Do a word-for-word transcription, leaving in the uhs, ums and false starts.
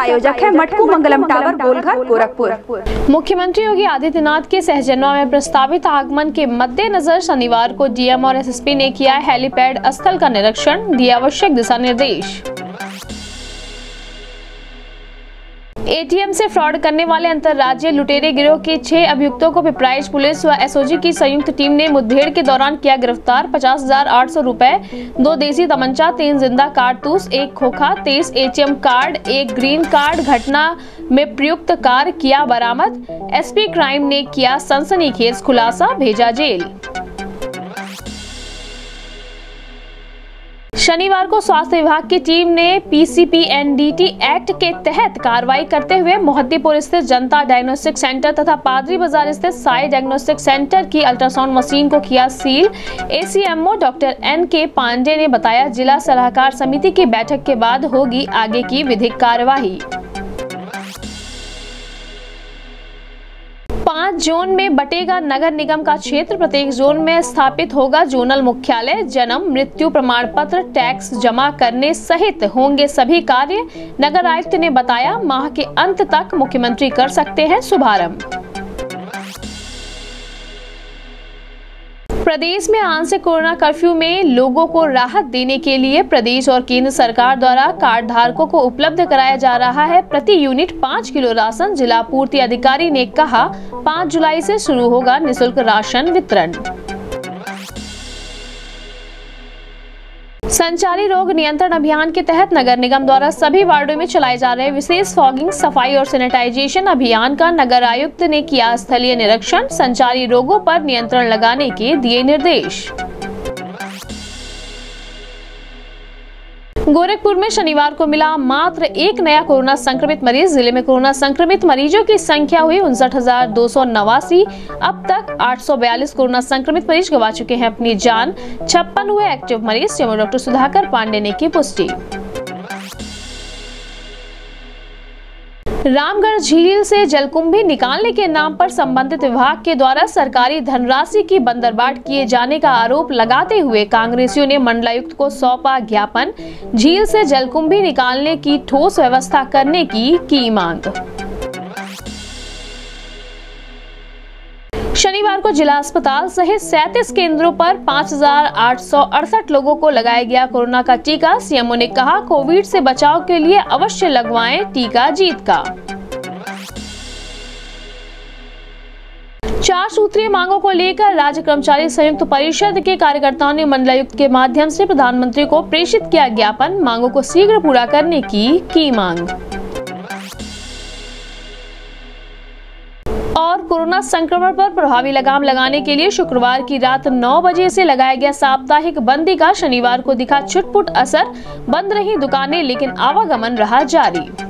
प्रायोजक है मटकू मंगलम टावर, गोलघर, गोरखपुर। मुख्यमंत्री योगी आदित्यनाथ के सहजनवा में प्रस्तावित आगमन के मद्देनजर शनिवार को डीएम और एसएसपी ने किया हेलीपैड स्थल का निरीक्षण, दिए आवश्यक दिशा निर्देश। एटीएम से फ्रॉड करने वाले अंतर्राज्यीय लुटेरे गिरोह के छह अभियुक्तों को पिपराइच पुलिस व एसओजी की संयुक्त टीम ने मुठभेड़ के दौरान किया गिरफ्तार। पचास हजार आठ सौ रूपए, दो देसी तमंचा, तीन जिंदा कारतूस, एक खोखा, तेईस एटीएम कार्ड, एक ग्रीन कार्ड घटना में प्रयुक्त कार किया बरामद। एसपी क्राइम ने किया सनसनीखेज खुलासा, भेजा जेल। शनिवार को स्वास्थ्य विभाग की टीम ने पीसीपीएनडीटी एक्ट के तहत कार्रवाई करते हुए मोहद्दीपुर स्थित जनता डायग्नोस्टिक सेंटर तथा पादरी बाजार स्थित साई डायग्नोस्टिक सेंटर की अल्ट्रासाउंड मशीन को किया सील। एसीएमओ डॉक्टर एन के पांडे ने बताया, जिला सलाहकार समिति की बैठक के बाद होगी आगे की विधिक कार्यवाही। पांच जोन में बटेगा नगर निगम का क्षेत्र, प्रत्येक जोन में स्थापित होगा जोनल मुख्यालय। जन्म मृत्यु प्रमाण पत्र, टैक्स जमा करने सहित होंगे सभी कार्य। नगर आयुक्त ने बताया, माह के अंत तक मुख्यमंत्री कर सकते हैं शुभारंभ। प्रदेश में आंशिक कोरोना कर्फ्यू में लोगों को राहत देने के लिए प्रदेश और केंद्र सरकार द्वारा कार्ड धारकों को उपलब्ध कराया जा रहा है प्रति यूनिट पाँच किलो राशन। जिला पूर्ति अधिकारी ने कहा, पाँच जुलाई से शुरू होगा निःशुल्क राशन वितरण। संचारी रोग नियंत्रण अभियान के तहत नगर निगम द्वारा सभी वार्डों में चलाए जा रहे विशेष फॉगिंग, सफाई और सैनिटाइजेशन अभियान का नगर आयुक्त ने किया स्थलीय निरीक्षण। संचारी रोगों पर नियंत्रण लगाने के दिए निर्देश। गोरखपुर में शनिवार को मिला मात्र एक नया कोरोना संक्रमित मरीज। जिले में कोरोना संक्रमित मरीजों की संख्या हुई उनसठ हजार दो सौ नवासी। अब तक आठ सौ बयालीस कोरोना संक्रमित मरीज गंवा चुके हैं अपनी जान। छप्पन हुए एक्टिव मरीज। डॉक्टर सुधाकर पांडे ने की पुष्टि। रामगढ़ झील से जलकुंभी निकालने के नाम पर संबंधित विभाग के द्वारा सरकारी धनराशि की बंदरबाट किए जाने का आरोप लगाते हुए कांग्रेसियों ने मंडलायुक्त को सौंपा ज्ञापन। झील से जलकुंभी निकालने की ठोस व्यवस्था करने की की मांग। शनिवार को जिला अस्पताल सहित सैंतीस केंद्रों पर पाँच हजार आठ सौ अड़सठ लोगों को लगाया गया कोरोना का टीका। सीएमओ ने कहा, कोविड से बचाव के लिए अवश्य लगवाएं टीका, जीत का। चार सूत्रीय मांगों को लेकर राज्य कर्मचारी संयुक्त परिषद के कार्यकर्ताओं ने मंडलायुक्त के माध्यम से प्रधानमंत्री को प्रेषित किया ज्ञापन। मांगों को शीघ्र पूरा करने की की मांग। और कोरोना संक्रमण पर प्रभावी लगाम लगाने के लिए शुक्रवार की रात नौ बजे से लगाया गया साप्ताहिक बंदी का शनिवार को दिखा छुटपुट असर। बंद रही दुकानें लेकिन आवागमन रहा जारी।